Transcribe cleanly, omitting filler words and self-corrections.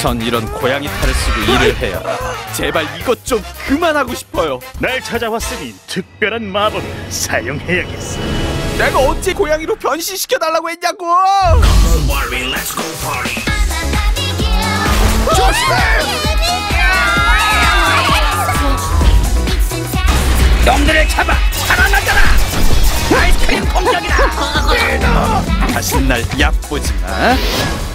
전 이런 고양이 탈을 쓰고 일을 해요. 제발 이것 좀 그만하고 싶어요. 날 찾아왔으니 특별한 마법을 사용해야겠어. 내가 언제 고양이로 변신시켜달라고 했냐고! 조심해! 놈들을 잡아! 살아나잖아! 아이스크림 공격이다! 다신 날 얕보지 마.